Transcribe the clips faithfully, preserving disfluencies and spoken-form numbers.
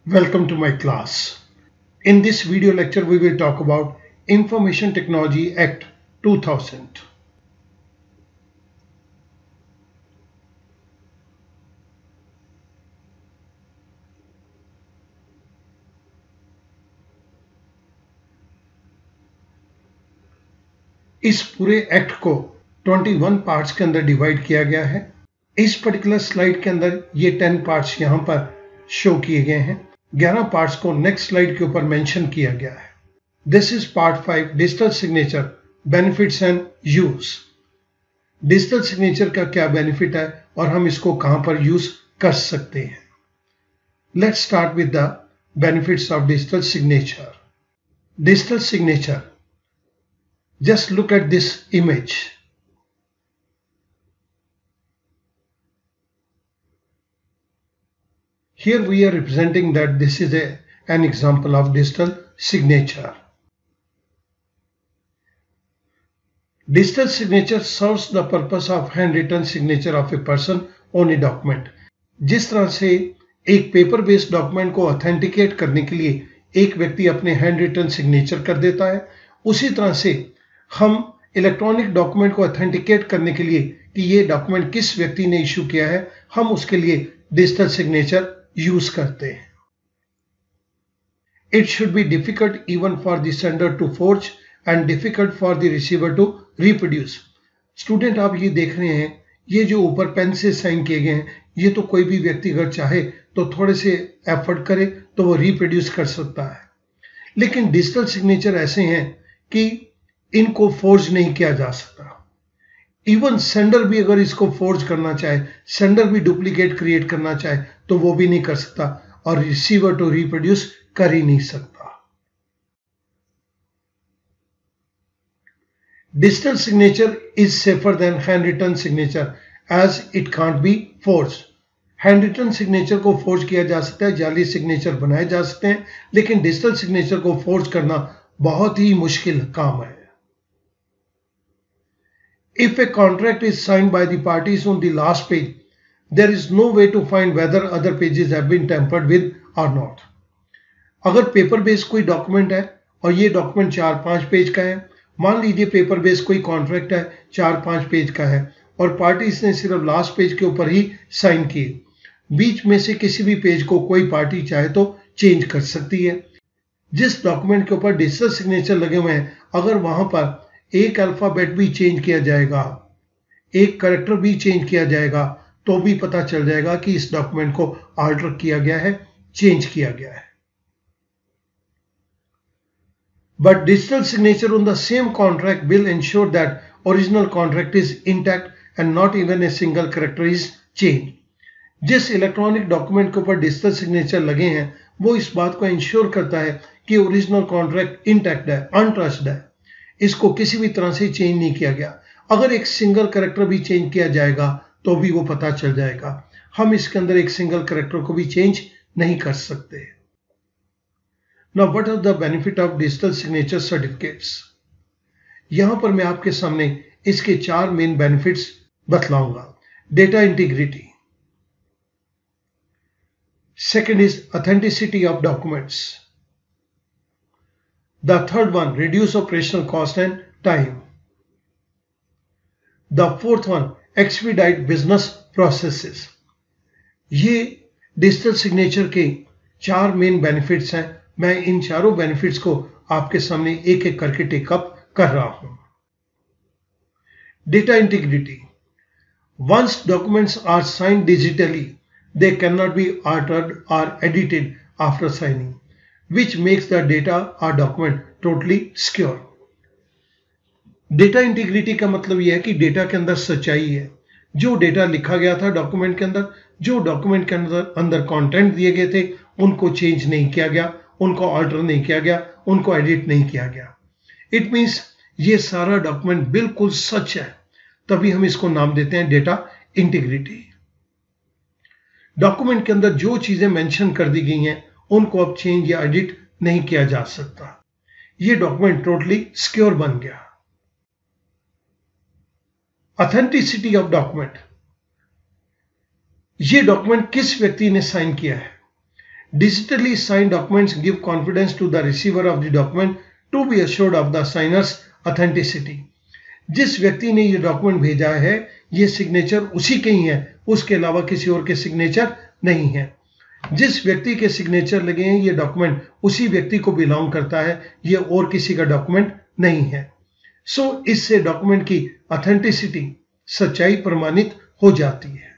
Welcome to my class. In this video lecture, we will talk about Information Technology Act two thousand. इस पूरे act को इक्कीस parts के अंदर divide किया गया है। इस पर्टिकुलर स्लाइड के अंदर ये दस पार्ट्स यहाँ पर शो किए गए हैं। ग्यारह पार्ट्स को नेक्स्ट स्लाइड के ऊपर मेंशन किया गया है। This is part five, digital signature benefits and use. Digital signature का क्या बेनिफिट है और हम इसको कहां पर यूज कर सकते हैं। Let's start with the benefits of digital signature. Digital signature, just look at this image. Here we are representing that this is a, an example of digital signature. Digital signature serves the purpose of handwritten signature of a person on a document. जिस तरह से एक paper based document को authenticate करने के लिए एक व्यक्ति अपने हैंड रिटन सिग्नेचर कर देता है, उसी तरह से हम इलेक्ट्रॉनिक डॉक्यूमेंट को ऑथेंटिकेट करने के लिए कि ये डॉक्यूमेंट किस व्यक्ति ने इशू किया है, हम उसके लिए डिजिटल सिग्नेचर यूज करते हैं। It should be difficult even for the sender to forge and difficult for the receiver to reproduce. Student, आप ये देख रहे हैं, ये जो ऊपर पेन से साइन किए गए हैं, ये तो कोई भी व्यक्ति अगर चाहे तो थोड़े से एफर्ट करे तो वो रिप्रोड्यूस कर सकता है, लेकिन डिजिटल सिग्नेचर ऐसे हैं कि इनको फोर्ज नहीं किया जा सकता। इवन सेंडर भी अगर इसको फोर्ज करना चाहे, सेंडर भी डुप्लीकेट क्रिएट करना चाहे तो वो भी नहीं कर सकता, और रिसीवर टू रिप्रोड्यूस कर ही नहीं सकता। Digital signature is safer than handwritten signature as it can't be forge. Handwritten signature को फोर्ज किया जा सकता है, जाली सिग्नेचर बनाए जा सकते हैं, लेकिन डिजिटल सिग्नेचर को फोर्ज करना बहुत ही मुश्किल काम है। If a contract is signed by the parties on the last page, there is no way to find whether other pages have been tampered with or not. अगर पेपर बेस कोई document है और ये डॉक्यूमेंट चार पांच page का है, मान लीजिए पेपर बेस कोई कॉन्ट्रैक्ट है चार पांच पेज का है और पार्टीज ने सिर्फ लास्ट पेज के ऊपर ही साइन किए, बीच में से किसी भी पेज को कोई पार्टी चाहे तो चेंज कर सकती है। जिस डॉक्यूमेंट के ऊपर डिजिटल सिग्नेचर लगे हुए हैं, अगर वहां पर एक अल्फाबेट भी चेंज किया जाएगा, एक कैरेक्टर भी चेंज किया जाएगा, तो भी पता चल जाएगा कि इस डॉक्यूमेंट को आल्टर किया गया है, चेंज किया गया है। But digital signature on the same contract will ensure that original contract is intact and not even a single character is change. जिस इलेक्ट्रॉनिक डॉक्यूमेंट के ऊपर डिजिटल सिग्नेचर लगे हैं, वो इस बात को इंश्योर करता है कि ओरिजिनल कॉन्ट्रैक्ट इंटैक्ट है, अनटच्ड है, इसको किसी भी तरह से चेंज नहीं किया गया। अगर एक सिंगल कैरेक्टर भी चेंज किया जाएगा तो भी वो पता चल जाएगा। हम इसके अंदर एक सिंगल कैरेक्टर को भी चेंज नहीं कर सकते। Now what are the benefit of digital signature certificates. यहां पर मैं आपके सामने इसके चार मेन बेनिफिट्स बतलाऊंगा। Data integrity, second is authenticity of documents, the third one, reduce operational cost and time. The fourth one, expedite business processes. ये digital signature के चार मेन बेनिफिट्स हैं। मैं इन चारों बेनिफिट्स को आपके सामने एक एक करके टेकअप कर रहा हूं। Data integrity, once documents are signed digitally, they cannot be altered or edited after signing, which makes the data or document totally secure. Data integrity का मतलब यह है कि डेटा के अंदर सच्चाई है। जो डेटा लिखा गया था डॉक्यूमेंट के अंदर, जो डॉक्यूमेंट के अंदर अंदर कंटेंट दिए गए थे, उनको चेंज नहीं किया गया, उनको ऑल्टर नहीं किया गया, उनको एडिट नहीं किया गया। इट मीन्स ये सारा डॉक्यूमेंट बिल्कुल सच है, तभी हम इसको नाम देते हैं डेटा इंटीग्रिटी। डॉक्यूमेंट के अंदर जो चीजें मेंशन कर दी गई हैं, उनको अब चेंज या एडिट नहीं किया जा सकता। ये डॉक्यूमेंट टोटली सिक्योर बन गया। ऑथेंटिसिटी ऑफ डॉक्यूमेंट, ये डॉक्यूमेंट किस व्यक्ति ने साइन किया है। Digitally signed documents give confidence to the receiver of the document to be assured of the signer's authenticity. जिस व्यक्ति ने ये डॉक्यूमेंट भेजा है ये सिग्नेचर उसी के ही है, उसके अलावा किसी और के सिग्नेचर नहीं है। जिस व्यक्ति के सिग्नेचर लगे हैं ये डॉक्यूमेंट उसी व्यक्ति को बिलोंग करता है, ये और किसी का डॉक्यूमेंट नहीं है। सो so, इससे डॉक्यूमेंट की ऑथेंटिसिटी, सच्चाई प्रमाणित हो जाती है।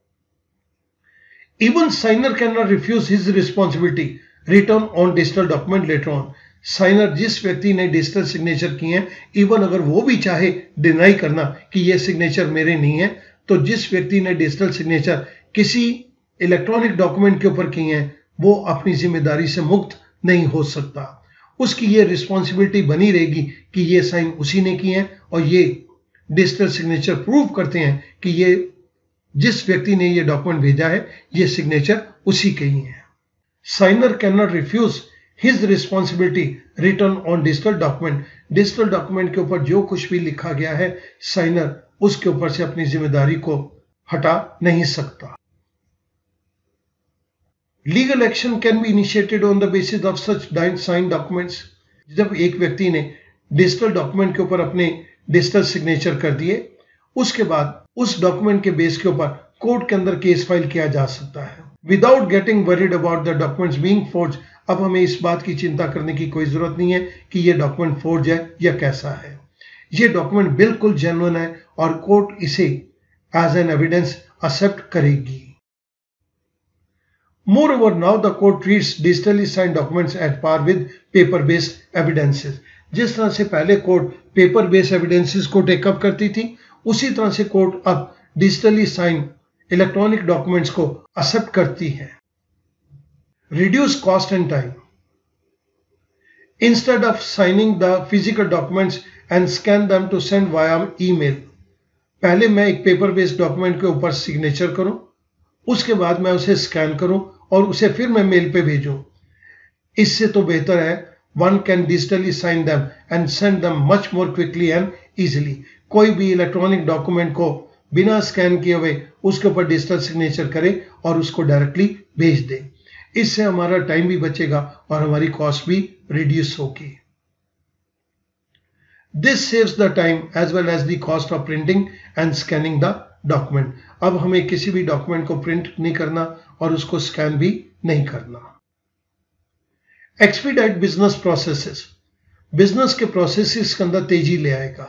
Even signer cannot refuse his responsibility written on digital document later on. Signer जिस व्यक्ति ने डिजिटल सिग्नेचर किए हैं, इवन अगर वो भी चाहे डिनाई करना कि ये सिग्नेचर मेरे नहीं है, तो जिस व्यक्ति ने डिजिटल सिग्नेचर किसी इलेक्ट्रॉनिक डॉक्यूमेंट के ऊपर किए हैं वो अपनी जिम्मेदारी से मुक्त नहीं हो सकता। उसकी ये रिस्पॉन्सिबिलिटी बनी रहेगी कि ये साइन उसी ने किए हैं और ये डिजिटल सिग्नेचर प्रूव करते हैं कि ये जिस व्यक्ति ने ये डॉक्यूमेंट भेजा है ये सिग्नेचर उसी के ही है। Signer can not refuse his responsibility return on digital document. Digital document के ऊपर जो कुछ भी लिखा गया है साइनर उसके ऊपर से अपनी जिम्मेदारी को हटा नहीं सकता। Legal action can be initiated on the basis of such sign documents. जब एक व्यक्ति ने डिजिटल डॉक्यूमेंट के ऊपर अपने डिजिटल सिग्नेचर कर दिए, उसके बाद उस डॉक्यूमेंट के बेस के ऊपर कोर्ट के अंदर केस फाइल किया जा सकता है without getting worried about the documents being forge. अब हमें इस बात की चिंता करने की कोई जरूरत नहीं है कि ये डॉक्यूमेंट फोर्ज है या कैसा है। ये डॉक्यूमेंट बिल्कुल जेन्युइन है और कोर्ट इसे एज एन एविडेंस एक्सेप्ट करेगी। Moreover, now the court treats digitally signed documents at par with paper-based evidences. जिस तरह से पहले कोर्ट पेपर बेस्ड एविडेंसेस को टेकअप करती थी, उसी तरह से कोर्ट अब डिजिटली साइन इलेक्ट्रॉनिक डॉक्यूमेंट्स को एक्सेप्ट करती है। Reduce cost and time. Instead of signing the physical documents and scan them to send via email, पहले मैं एक पेपर बेस्ड डॉक्यूमेंट के ऊपर सिग्नेचर करूं, उसके बाद मैं उसे स्कैन करूं और उसे फिर मैं मेल पे भेजूं। इससे तो बेहतर है one can digitally sign them and send them much more quickly and easily. कोई भी इलेक्ट्रॉनिक डॉक्यूमेंट को बिना स्कैन किए हुए उसके ऊपर डिजिटल सिग्नेचर करे और उसको डायरेक्टली भेज दे। इससे हमारा टाइम भी बचेगा और हमारी कॉस्ट भी रिड्यूस होगी। This saves the time as well as the cost of printing and scanning the document. अब हमें किसी भी डॉक्यूमेंट को प्रिंट नहीं करना और उसको स्कैन भी नहीं करना। एक्सपीडाइट बिजनेस प्रोसेसेस, बिजनेस के प्रोसेसेस के अंदर तेजी ले आएगा।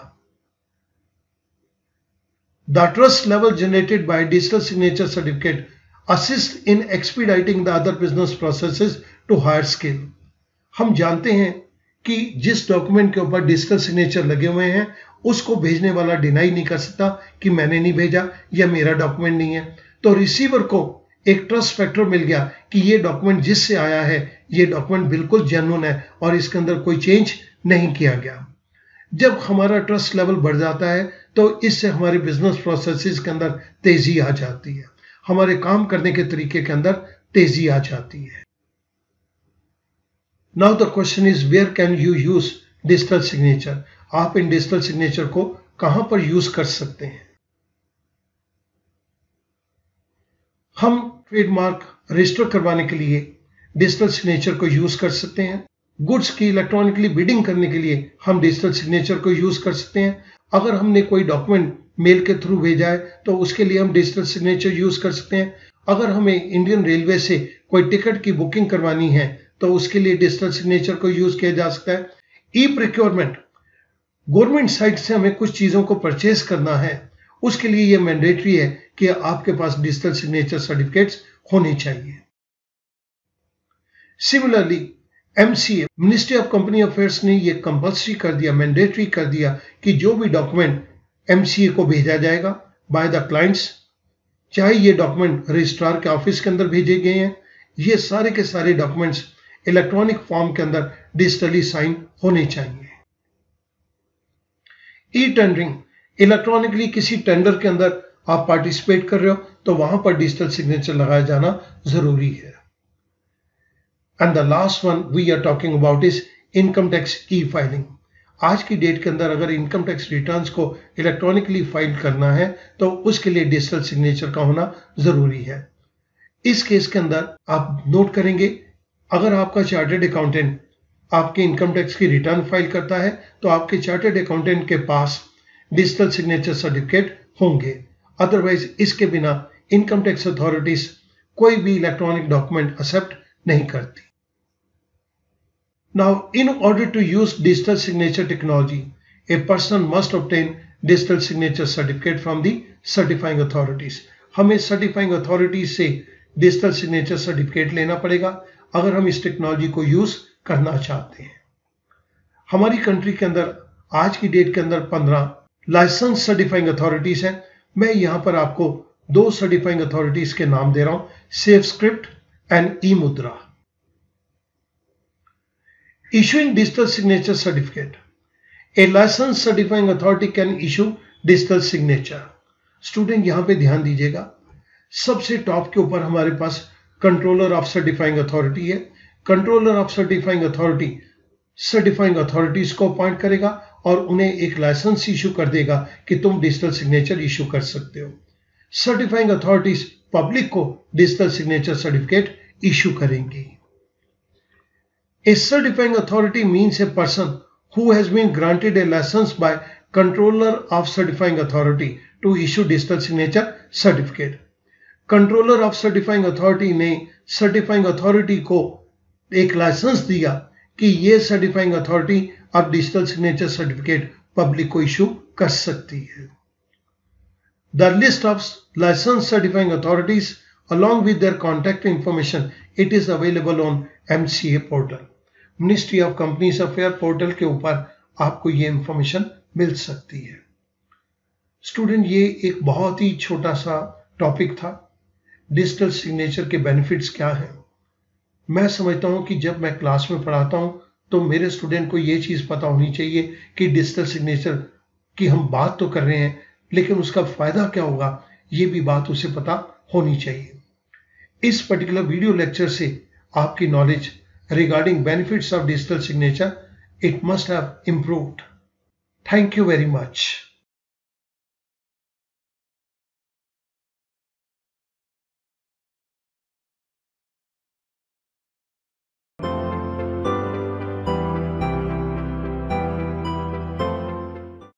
The trust level generated by digital signature certificate assist in expediting the other business processes to higher scale. हम जानते हैं कि जिस डॉक्यूमेंट के ऊपर डिजिटल सिग्नेचर लगे हुए हैं उसको भेजने वाला डिनाई नहीं कर सकता कि मैंने नहीं भेजा या मेरा डॉक्यूमेंट नहीं है। तो रिसीवर को एक ट्रस्ट फैक्टर मिल गया कि ये डॉक्यूमेंट जिससे आया है ये डॉक्यूमेंट बिल्कुल जेन्युइन है और इसके अंदर कोई चेंज नहीं किया गया। जब हमारा ट्रस्ट लेवल बढ़ जाता है तो इससे हमारे बिजनेस प्रोसेसेस के अंदर तेजी आ जाती है, हमारे काम करने के तरीके के अंदर तेजी आ जाती है। Now the question is where can you use digital signature. आप इन डिजिटल सिग्नेचर को कहां पर यूज कर सकते हैं। हम ट्रेडमार्क रजिस्टर करवाने के लिए डिजिटल सिग्नेचर को यूज कर सकते हैं। गुड्स की इलेक्ट्रॉनिकली बिडिंग करने के लिए हम डिजिटल सिग्नेचर को यूज कर सकते हैं। अगर हमने कोई डॉक्यूमेंट मेल के थ्रू भेजा है तो उसके लिए हम डिजिटल सिग्नेचर यूज कर सकते हैं। अगर हमें इंडियन रेलवे से कोई टिकट की बुकिंग करवानी है तो उसके लिए डिजिटल सिग्नेचर को यूज किया जा सकता है। ई प्रोक्योरमेंट, गवर्नमेंट साइट से हमें कुछ चीजों को परचेज करना है, उसके लिए यह मैंडेटरी है कि आपके पास डिजिटल सिग्नेचर सर्टिफिकेट्स होने चाहिए। Similarly MCA, ministry of company affairs ने यह कंपल्सरी कर दिया, मैंडेटरी कर दिया कि जो भी डॉक्यूमेंट एमसीए को भेजा जाएगा बाय द क्लाइंट्स, चाहे ये डॉक्यूमेंट रजिस्ट्रार के ऑफिस के अंदर भेजे गए हैं, ये सारे के सारे डॉक्यूमेंट्स इलेक्ट्रॉनिक फॉर्म के अंदर डिजिटली साइन होने चाहिए। ई टेंडरिंग, इलेक्ट्रॉनिकली किसी टेंडर के अंदर आप पार्टिसिपेट कर रहे हो तो वहां पर डिजिटल सिग्नेचर लगाया जाना जरूरी है। And the last one we are talking about is income tax e filing. आज की डेट के अंदर अगर इनकम टैक्स रिटर्न्स को इलेक्ट्रॉनिकली फाइल करना है तो उसके लिए डिजिटल सिग्नेचर का होना जरूरी है। इस केस के अंदर आप नोट करेंगे, अगर आपका चार्टर्ड अकाउंटेंट आपके इनकम टैक्स की रिटर्न फाइल करता है तो आपके चार्टर्ड अकाउंटेंट के पास डिजिटल सिग्नेचर सर्टिफिकेट होंगे। अदरवाइज इसके बिना इनकम टैक्स अथॉरिटीज कोई भी इलेक्ट्रॉनिक डॉक्यूमेंट एक्सेप्ट नहीं करती। Now, in order to use digital signature technology, a person must obtain digital signature certificate from the certifying authorities. हमें certifying authorities से digital signature certificate लेना पड़ेगा अगर हम इस टेक्नोलॉजी को यूज करना चाहते हैं। हमारी कंट्री के अंदर आज की डेट के अंदर पंद्रह लाइसेंस सर्टिफाइंग अथॉरिटीज हैं। मैं यहां पर आपको दो सर्टिफाइंग अथॉरिटीज के नाम दे रहा हूं, सेफ स्क्रिप्ट एंड ई मुद्रा। Issuing digital signature certificate. A licensed certifying authority can issue digital signature. Student यहां पे ध्यान दीजिएगा, सबसे टॉप के ऊपर हमारे पास कंट्रोलर ऑफ सर्टिफाइंग अथॉरिटी है। Controller of certifying authority certifying authorities को अपॉइंट करेगा और उन्हें एक लाइसेंस इशू कर देगा कि तुम डिजिटल सिग्नेचर इशू कर सकते हो। सर्टिफाइंग अथॉरिटीज पब्लिक को डिजिटल सिग्नेचर सर्टिफिकेट इशू करेंगी। A certifying authority means a person who has been granted a license by controller of certifying authority to issue digital signature certificate. Controller of certifying authority ने certifying authority को एक licence दिया कि ये certifying authority अब digital signature certificate public को issue कर सकती है। The list of licensed certifying authorities along with their contact information, it is available on M C A portal. Ministry of companies affair portal के ऊपर आपको ये information मिल सकती है। स्टूडेंट, ये एक बहुत ही छोटा सा टॉपिक था, डिजिटल सिग्नेचर के बेनिफिट्स क्या हैं। मैं समझता हूं कि जब मैं क्लास में पढ़ाता हूं तो मेरे स्टूडेंट को ये चीज पता होनी चाहिए कि डिजिटल सिग्नेचर की हम बात तो कर रहे हैं लेकिन उसका फायदा क्या होगा, ये भी बात उसे पता होनी चाहिए। इस पर्टिकुलर वीडियो लेक्चर से आपकी knowledge regarding benefits of digital signature, it must have improved. Thank you very much.